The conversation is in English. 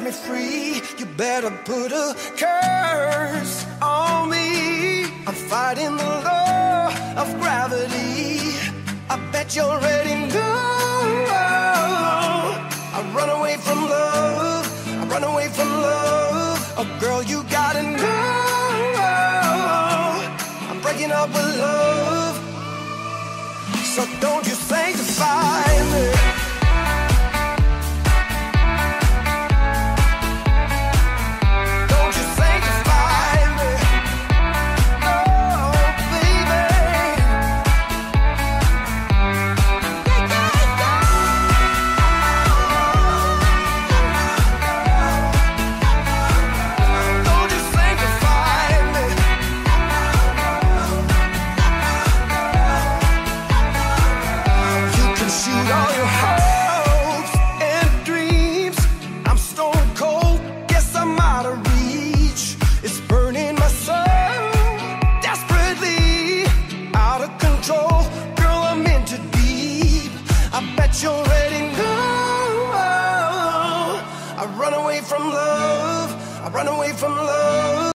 me free, you better put a curse on me. I'm fighting the law of gravity. I bet you already know. I run away from love, I run away from love. Oh girl, you gotta know, I'm breaking up with love. So don't you sanctify me. All your hopes and dreams, I'm stone cold, guess I'm out of reach. It's burning my soul, desperately out of control. Girl, I'm in too deep, I bet you already know. I run away from love, I run away from love.